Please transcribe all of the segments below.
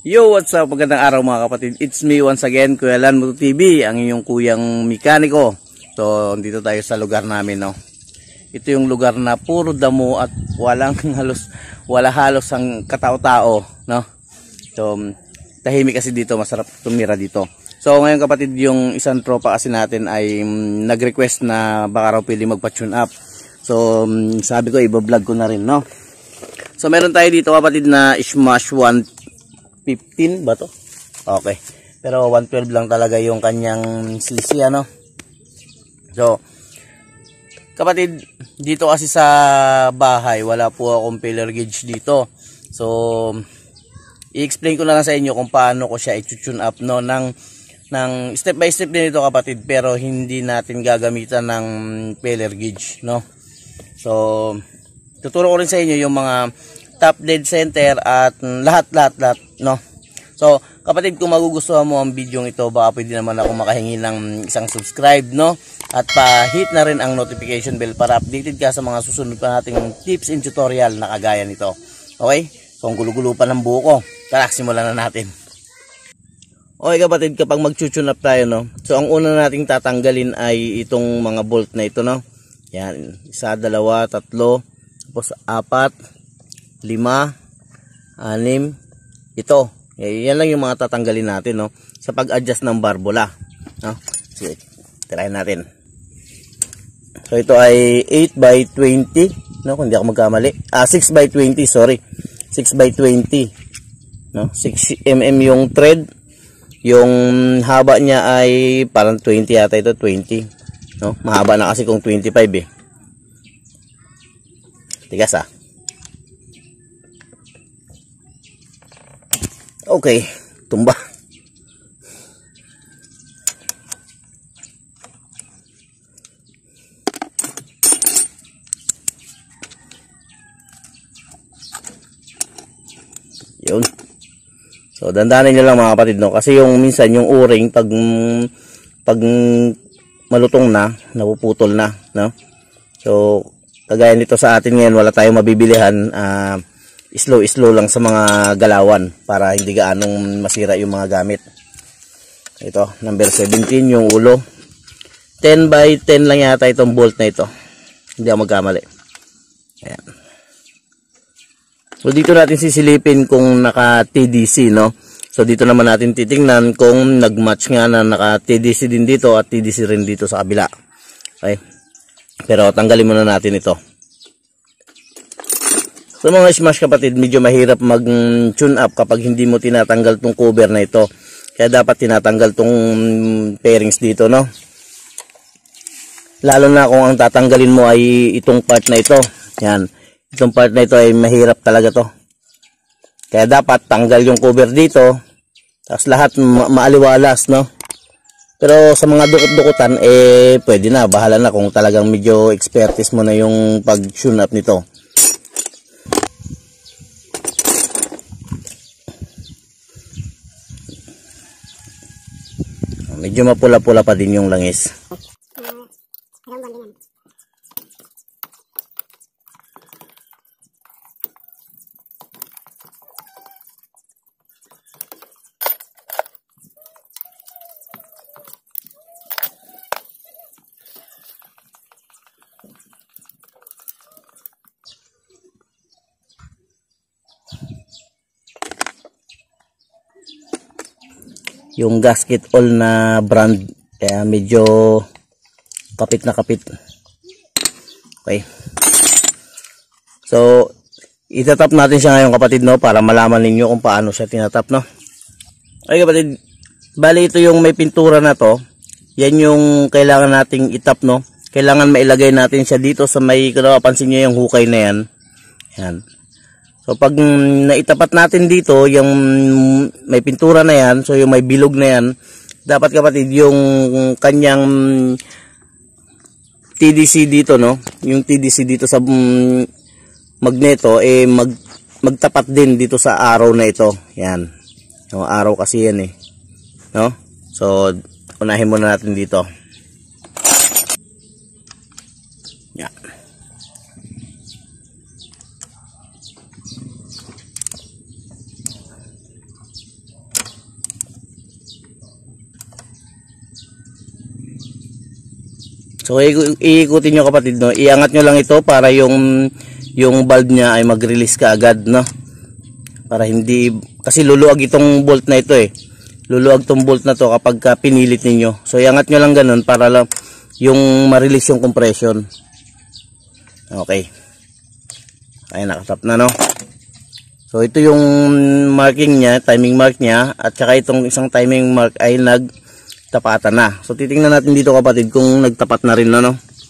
Yo, what's up? Magandang araw mga kapatid. It's me once again, Kuya Lan Moto TV, ang inyong kuyang mekaniko. So, dito tayo sa lugar namin, no. Ito yung lugar na puro damo at wala halos ang katao-tao, no. So, tahimik kasi dito, masarap tumira dito. So, ngayon kapatid, yung isang tropa kasi natin ay nag-request na baka raw pwede magpa-tune up. So, sabi ko, i-vlog ko na rin, no. So, meron tayo dito kapatid na Smash 115 ba to? Okay. Pero 112 lang talaga yung kanyang cc, ano. So, kapatid, dito kasi sa bahay, wala po akong filler gauge dito. So, i-explain ko na lang sa inyo kung paano ko siya i-tune up, no, ng step by step din ito kapatid, pero hindi natin gagamitan ng filler gauge, no. So, tuturo ko rin sa inyo yung mga top dead center at lahat, no. So, kapatid, kung magugustuhan mo ang video ito, baka pwede naman ako makahingi ng isang subscribe, no. At pa-hit na rin ang notification bell para updated ka sa mga susunod pa nating tips and tutorial na kagaya nito. Okay? So, ang gulo-gulo pa ng buo ko. Tara, simulan na natin. Okay kapatid, kapag mag-tune up tayo, no. So, ang una nating tatanggalin ay itong mga bolt na ito, no. Yan, 1, 2, 3, tapos 4, 5, 6, ito. Yan lang yung mga tatanggalin natin, no, sa pag-adjust ng barbola, no. Sige, tirahin natin. So ito ay 8 by 20, no, kung hindi ako magkamali. 6 by 20, sorry. 6 by 20, no. 6 mm yung thread. Yung haba niya ay parang 20 yata ito, 20, no. Mahaba na kasi kung 25 eh. Tigas ah. Okay, tumba. Yun. So, dandanan nyo lang mga kapatid, no, kasi yung minsan yung o-ring pag malutong na, napuputol na, no. So, kagaya nito sa atin ngayon, wala tayong mabibilihan. Slow lang sa mga galawan para hindi gaanong masira yung mga gamit. Ito, number 17 yung ulo. 10 by 10 lang yata itong bolt na ito. Hindi ako magkamali. Ayan. So dito natin sisilipin kung naka TDC, no. So dito naman natin titingnan kung nagmatch nga na naka TDC din dito at TDC rin dito sa kabila. Okay. Pero tanggalin muna natin ito. So mga smash kapatid, medyo mahirap mag-tune up kapag hindi mo tinatanggal tong cover na ito. Kaya dapat tinatanggal tong pairings dito, no. Lalo na kung ang tatanggalin mo ay itong part na ito. Yan. Itong part na ito ay mahirap talaga to. Kaya dapat tanggal yung cover dito. Tapos lahat maaliwalas, no. Pero sa mga dukot-dukutan, pwede na. Bahala na kung talagang medyo expertise mo na yung pag-tune up nito. Medyo mapula-pula pa din yung langis. Yung gasket all na brand, kaya medyo kapit na kapit. Okay. So, itatap natin siya ngayon kapatid, no, para malaman ninyo kung paano siya tinatap, no. Okay kapatid, bali ito yung may pintura na to. Yan yung kailangan nating itap, no. Kailangan mailagay natin siya dito sa may, kung napapansin nyo yung hukay na yan. Yan. So pag naitapat natin dito, yung may pintura na yan, so yung may bilog na yan, dapat kapatid yung kanyang TDC dito, no, yung TDC dito sa magneto, magtapat din dito sa arrow na ito. Yan. Yung arrow kasi yan no. So unahin muna natin dito. Yan. So iikutin nyo kapatid, no? Iangat nyo lang ito para yung bulb niya ay mag-release ka agad, no? Para hindi, kasi luluwag itong bolt na ito eh. Luluwag tong bolt na to kapag pinilit ninyo. So iangat nyo lang ganun para lang yung ma-release yung compression. Okay. Ay, nakatap na, no? So ito yung marking niya, timing mark niya, at saka itong isang timing mark ay nagtapatan na. So titingnan natin dito kapatid kung nagtapat na rin, no?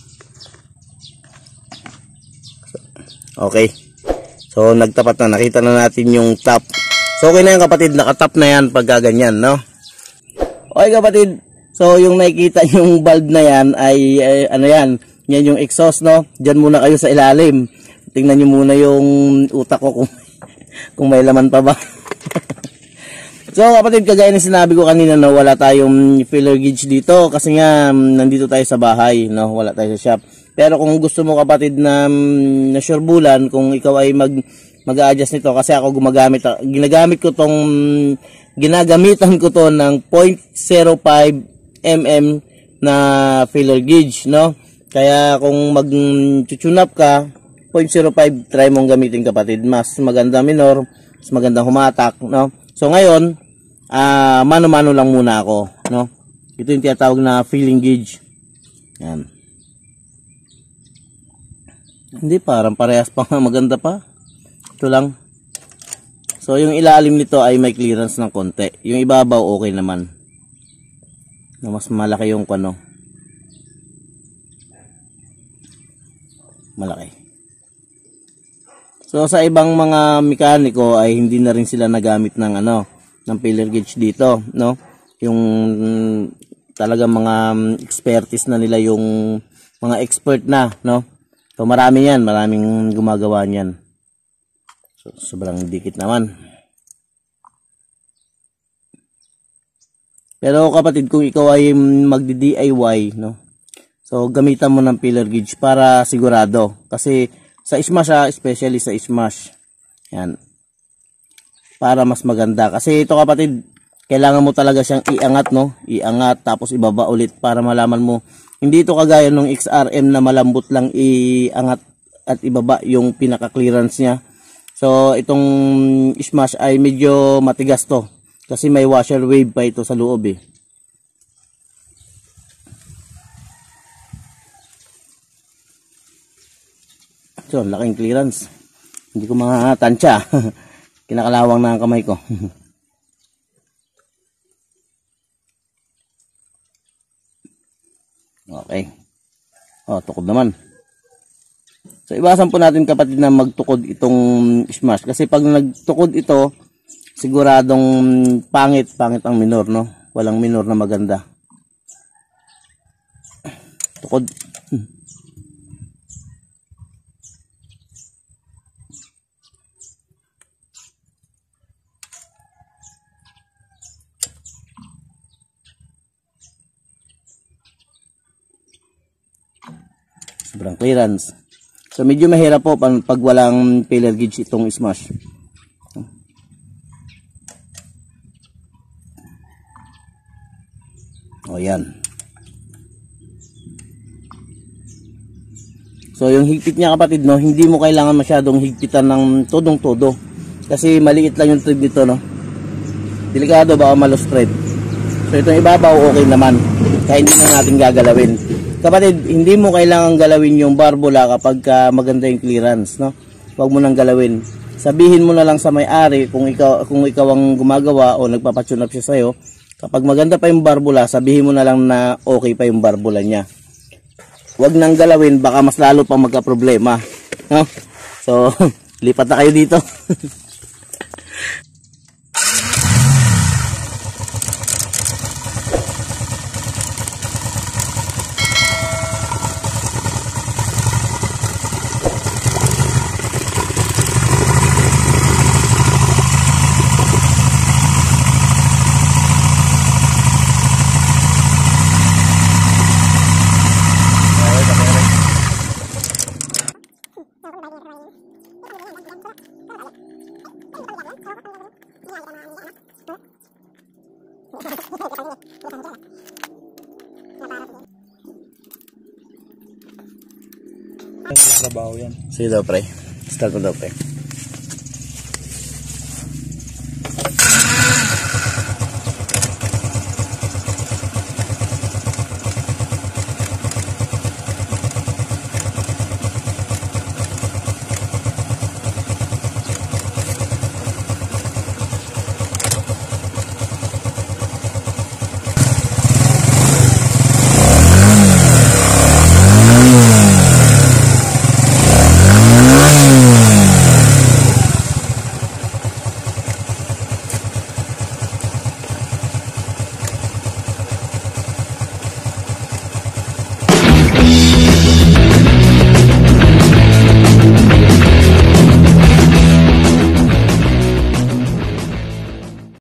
Okay. So nagtapat na, nakita na natin yung top. So okay na yan kapatid, nakatap na yan pag ganyan, no? Okay kapatid, so yung nakikita yung bulb na yan ay ano yan, yan yung exhaust, no? Diyan muna kayo sa ilalim. Tingnan nyo muna yung utak ko kung may laman pa ba. So kapatid, kagaya ng sinabi ko kanina, no, wala tayong filler gauge dito kasi nga nandito tayo sa bahay, no, wala tayo sa shop. Pero kung gusto mo kapatid na sure bulan, kung ikaw ay mag-a-adjust nito, kasi ako ginagamitan ko to ng 0.05 mm na filler gauge, no. Kaya kung mag-tune up ka, 0.05 try mong gamitin kapatid, mas maganda minor, mas magandang humatak, no. So ngayon, mano-mano lang muna ako, no. Ito yung tinatawag na feeling gauge. Yan. Hindi, parang parehas pa nga, maganda pa. Ito lang. So yung ilalim nito ay may clearance ng konti. Yung ibabaw okay naman. No, mas malaki yung ano. Malaki. So sa ibang mga mekaniko ay hindi na rin sila nagamit ng ng filler gauge dito, no? Yung talagang mga expertise na nila, yung mga expert na, no? So marami yan, maraming gumagawa niyan. So sobrang dikit naman. Pero kapatid, kung ikaw ay magdi-DIY, no? So gamitan mo ng filler gauge para sigurado, kasi sa smash, especially sa smash. Yan. Para mas maganda. Kasi ito kapatid, kailangan mo talaga siyang iangat, no? Iangat tapos ibaba ulit para malaman mo. Hindi ito kagaya ng XRM na malambot lang iangat at ibaba yung pinaka-clearance niya. So itong smash ay medyo matigas to. Kasi may washer wave pa ito sa loob eh. So, laking clearance. Hindi ko makatansya. Kinakalawang na ang kamay ko. Okay. Oh, tukod naman. So, iwasan po natin kapatid na magtukod itong smash. Kasi pag nagtukod ito, siguradong pangit ang minor, no? Walang minor na maganda. Tukod. Sobrang clearance. So medyo mahirap po pag walang filler gauge itong smash. O yan. So yung higpit niya kapatid, no, hindi mo kailangan masyadong higpitan ng todong-todo. Kasi maliit lang yung thread dito, no. Delikado baka malos thread. So itong ibabaw okay naman. Kaya hindi na natin gagalawin. Kapatid, hindi mo kailangan galawin yung barbula kapag maganda yung clearance, no? Huwag mo nang galawin. Sabihin mo na lang sa may-ari kung ikaw ang gumagawa o nagpapatune up siya sa'yo. Kapag maganda pa yung barbula, sabihin mo na lang na okay pa yung barbula niya. Huwag nang galawin, baka mas lalo pang magka-problema, no? So, lipat na kayo dito. Trabaho yan. Sige daw, pre. Start mo daw, pre.